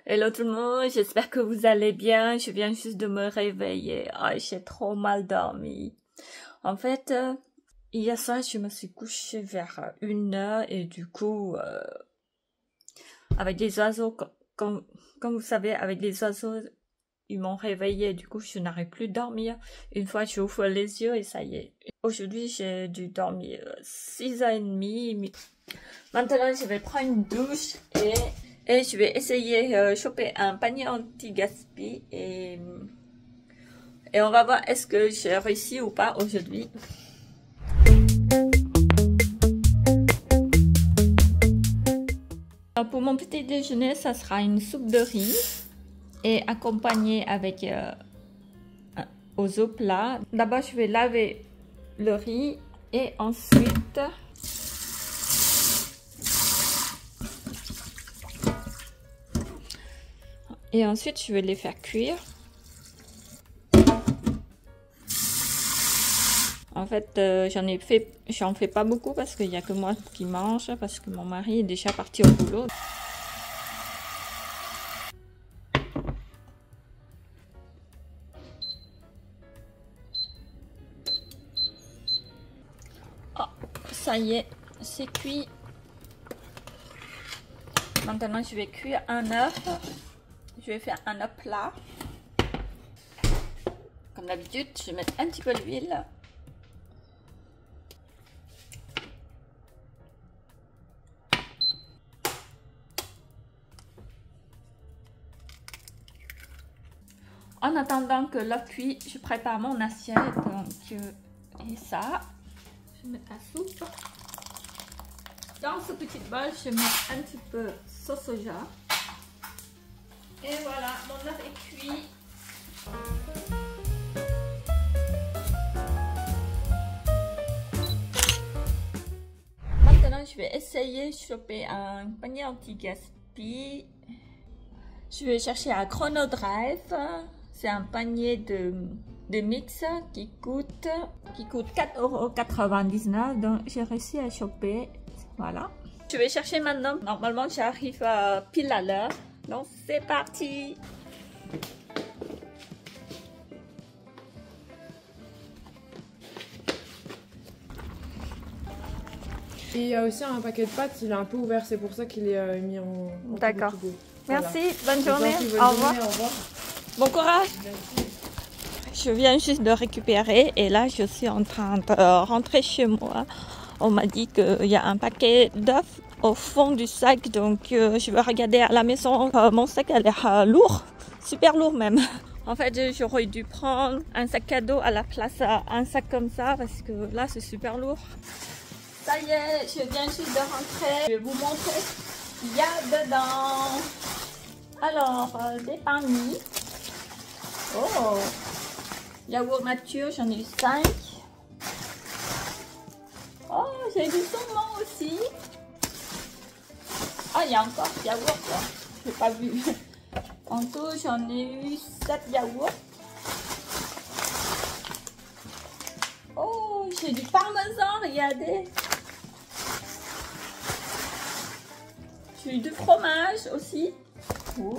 Hello tout le monde, j'espère que vous allez bien. Je viens juste de me réveiller. J'ai trop mal dormi. En fait, hier soir, je me suis couchée vers 1h et du coup, avec les oiseaux, comme vous savez, avec les oiseaux, ils m'ont réveillée. Du coup, je n'arrive plus à dormir. Une fois, j'ouvre les yeux et ça y est. Aujourd'hui, j'ai dû dormir 6h30. Maintenant, je vais prendre une douche et je vais essayer choper un panier anti-gaspi et on va voir est-ce que j'ai réussi ou pas aujourd'hui. Alors pour mon petit déjeuner, ça sera une soupe de riz et accompagnée avec aux eaux plats. D'abord, je vais laver le riz et ensuite je vais les faire cuire. En fait, j'en fais pas beaucoup parce qu'il n'y a que moi qui mange, parce que mon mari est déjà parti au boulot. Oh, ça y est, c'est cuit. Maintenant, je vais cuire un œuf. Je vais faire un œuf plat. Comme d'habitude, je vais mettre un petit peu d'huile. En attendant que l'œuf cuit, je prépare mon assiette. Donc, et ça, je mets la soupe. Dans ce petit bol, je mets un petit peu sauce soja. Et voilà, mon œuf est cuit. Maintenant, je vais essayer de choper un panier anti-gaspi. Je vais chercher à Chrono Drive. C'est un panier de mix qui coûte 4,99 €. Donc, j'ai réussi à choper. Voilà. Je vais chercher maintenant. Normalement, j'arrive pile à l'heure. Donc, c'est parti! Et il y a aussi un paquet de pâtes, il est un peu ouvert, c'est pour ça qu'il est mis en D'accord. Voilà. Merci, bonne journée. Au revoir. Bon courage. Merci. Je viens juste de récupérer et là, je suis en train de rentrer chez moi. On m'a dit qu'il y a un paquet d'œufs au fond du sac, donc je vais regarder à la maison. Mon sac a l'air lourd, super lourd même. En fait, j'aurais dû prendre un sac cadeau à la place d'un sac comme ça parce que là, c'est super lourd. Ça y est, je viens juste de rentrer. Je vais vous montrer ce qu'il y a dedans. Alors, des pains mis. Oh, yaourt nature, j'en ai eu 5. Oh, j'ai du saumon aussi. Ah, il y a encore du yaourt là. Je n'ai pas vu. En tout, j'en ai eu 7 yaourts. Oh, j'ai du parmesan, regardez. J'ai eu du fromage aussi. Oh.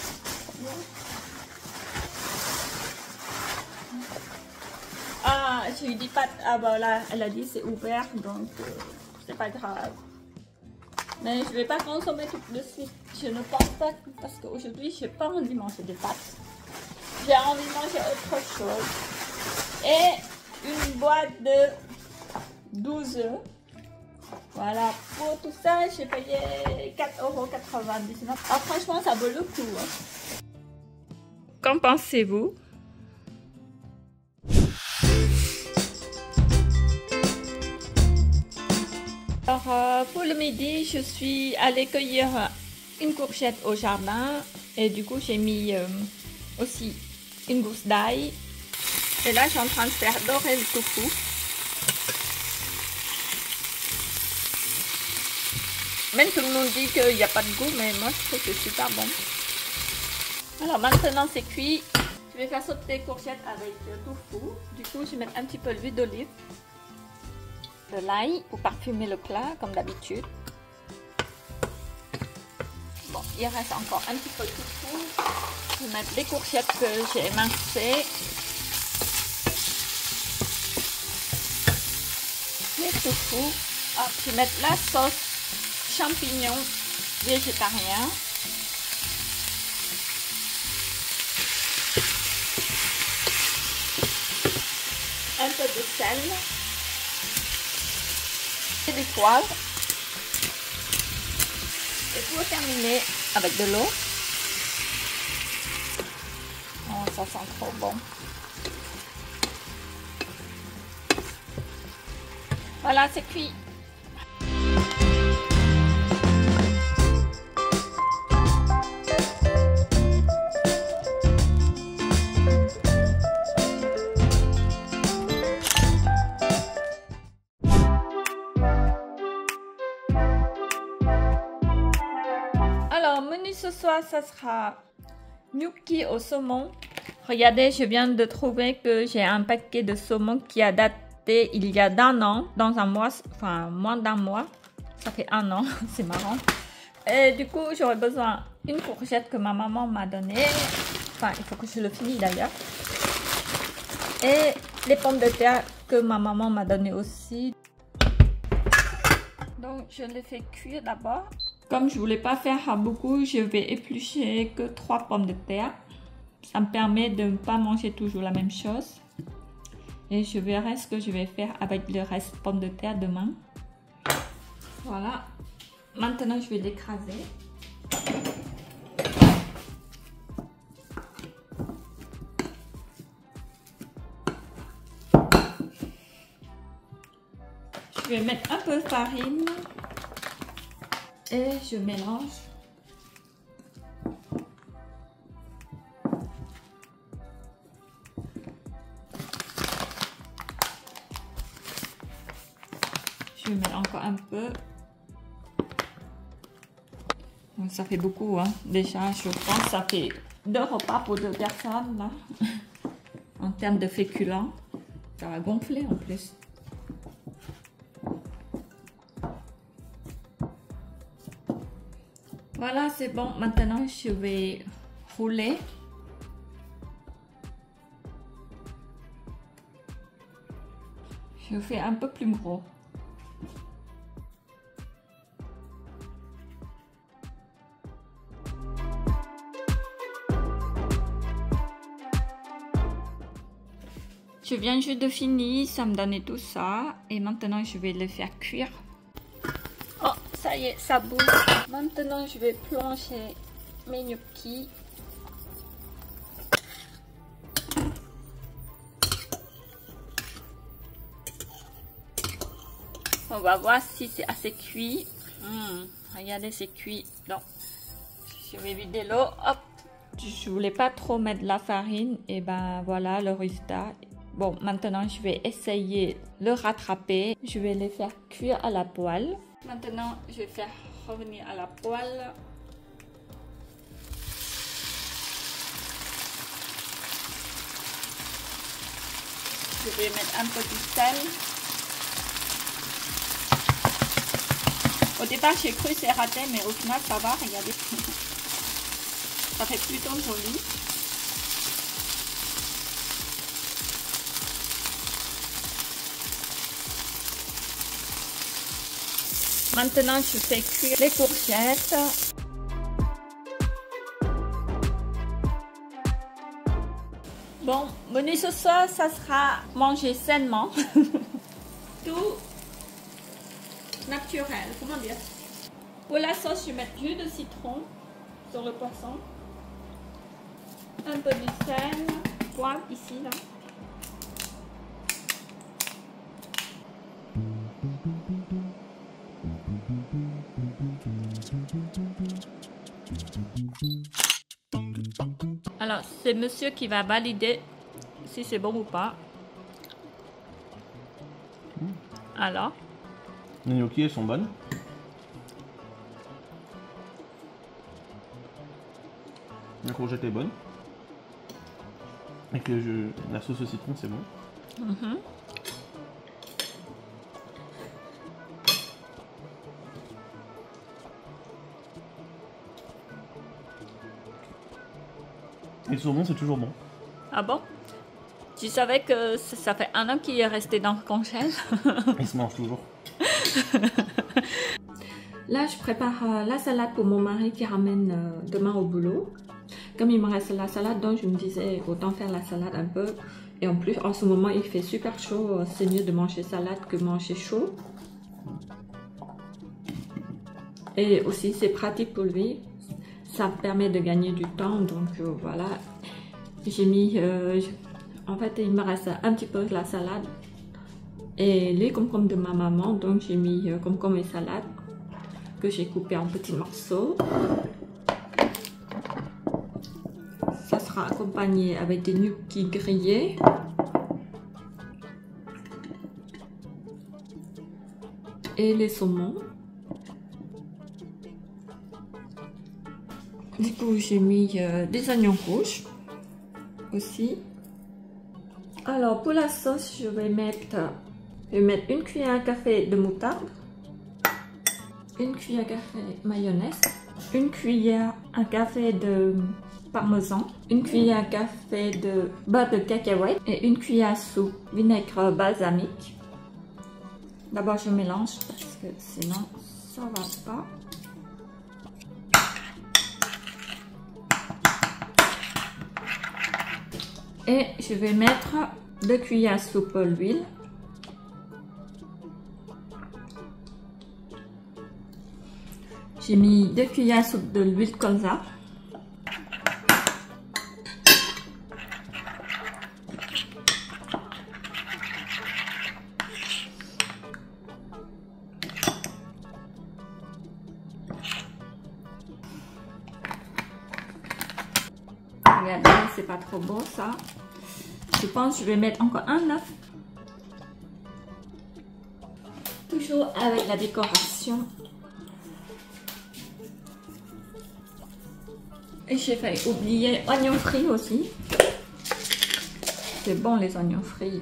Ah, j'ai eu des pâtes. Ah bah là, elle a dit c'est ouvert, donc c'est pas grave. Mais je vais pas consommer tout de suite. Je ne pense pas parce qu'aujourd'hui, j'ai pas envie de manger des pâtes. J'ai envie de manger autre chose. Et une boîte de 12 œufs. Voilà, pour tout ça, j'ai payé 4,99 €. Ah, franchement, ça vaut le coup. Hein. Qu'en pensez-vous? Alors, pour le midi, je suis allée cueillir une courgette au jardin. Et du coup, j'ai mis aussi une gousse d'ail. Et là, je suis en train de faire dorer le tofu. Même tout le monde dit qu'il n'y a pas de goût, mais moi je trouve que c'est super bon. Alors maintenant c'est cuit. Je vais faire sauter les courgettes avec le tofu. Du coup, je vais mettre un petit peu d'huile d'olive, de l'ail pour parfumer le plat comme d'habitude. Bon, il il reste encore un petit peu de tofu. Je vais mettre les courgettes que j'ai émincées. Les tofu. Ah, je vais mettre la sauce champignon végétarien. Un peu de sel et du poivre. Et pour terminer avec de l'eau. Oh, ça sent trop bon. Voilà, c'est cuit. Alors, menu ce soir, ça sera gnocchi au saumon. Regardez, je viens de trouver que j'ai un paquet de saumon qui a daté il y a d'un an, dans un mois, enfin moins d'un mois. Ça fait un an, c'est marrant. Et du coup, j'aurais besoin d'une courgette que ma maman m'a donnée. Enfin, il faut que je le finisse d'ailleurs. Et les pommes de terre que ma maman m'a donné aussi. Donc, je les fais cuire d'abord. Comme je voulais pas faire beaucoup, je vais éplucher que 3 pommes de terre. Ça me permet de ne pas manger toujours la même chose. Et je verrai ce que je vais faire avec le reste pommes de terre demain. Voilà. Maintenant, je vais l'écraser. Je vais mettre un peu de farine. Et je mélange. Je vais mettre encore un peu. Donc, ça fait beaucoup, hein. Déjà, je pense que ça fait 2 repas pour 2 personnes, là. En termes de féculents. Ça va gonfler en plus. Voilà, c'est bon. Maintenant, je vais rouler. Je fais un peu plus gros. Je viens juste de finir, ça me donnait tout ça. Et maintenant, je vais le faire cuire. Oh, ça y est, ça bouge. Maintenant, je vais plonger mes gnocchis. On va voir si c'est assez cuit. Regardez, c'est cuit. Donc, je vais vider l'eau. Hop. Je voulais pas trop mettre la farine. Et ben voilà le résultat. Bon, maintenant, je vais essayer de le rattraper. Je vais les faire cuire à la poêle. Maintenant, je vais faire revenir à la poêle. Je vais mettre un peu de sel. Au départ, j'ai cru que c'est raté, mais au final, ça va, regardez. Ça fait plutôt joli. Maintenant, je fais cuire les courgettes. Bon, menu ce soir, ça sera manger sainement. Tout naturel, comment dire. Pour la sauce, je vais mettre jus de citron sur le poisson. Un peu de sel, poivre ici, là. Alors, c'est monsieur qui va valider si c'est bon ou pas. Alors, les gnocchis, elles sont bonnes. La courgette est bonne. Avec la sauce au citron, c'est bon. Et le saumon, c'est toujours bon. Ah bon? Tu savais que ça fait 1 an qu'il est resté dans le congèle? Il se mange toujours. Là, je prépare la salade pour mon mari qui ramène demain au boulot. Comme il me reste la salade, donc je me disais autant faire la salade un peu. Et en plus, en ce moment, il fait super chaud. C'est mieux de manger salade que manger chaud. Et aussi, c'est pratique pour lui. Ça permet de gagner du temps. Donc voilà, j'ai mis... en fait, il me reste un petit peu de la salade. Et les concombres de ma maman. Donc j'ai mis concombres et salade que j'ai coupé en petits morceaux. Ça sera accompagné avec des gnocchis grillés. Et les saumons. Du coup, j'ai mis des oignons rouges aussi. Alors, pour la sauce, je vais mettre 1 cuillère à café de moutarde, 1 cuillère à café de mayonnaise, 1 cuillère à café de parmesan, 1 cuillère à café de beurre de cacahuète et 1 cuillère à soupe vinaigre balsamique. D'abord, je mélange parce que sinon, ça va pas. Et je vais mettre 2 cuillères à soupe d'huile. J'ai mis 2 cuillères à soupe de l'huile colza. Regardez, c'est pas trop beau ça. Je pense que je vais mettre encore un œuf. Toujours avec la décoration. Et j'ai fait oublier oignons frits aussi. C'est bon les oignons frits.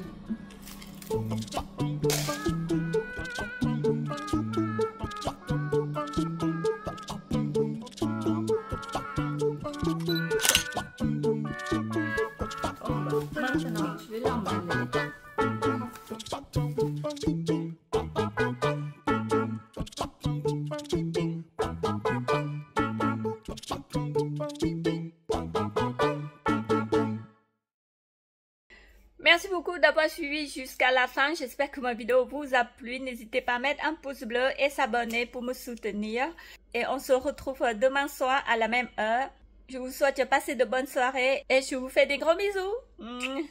Maintenant, je vais l'emballer. Merci beaucoup d'avoir suivi jusqu'à la fin. J'espère que ma vidéo vous a plu. N'hésitez pas à mettre un pouce bleu et s'abonner pour me soutenir. Et on se retrouve demain soir à la même heure. Je vous souhaite de passer de bonnes soirées et je vous fais des gros bisous.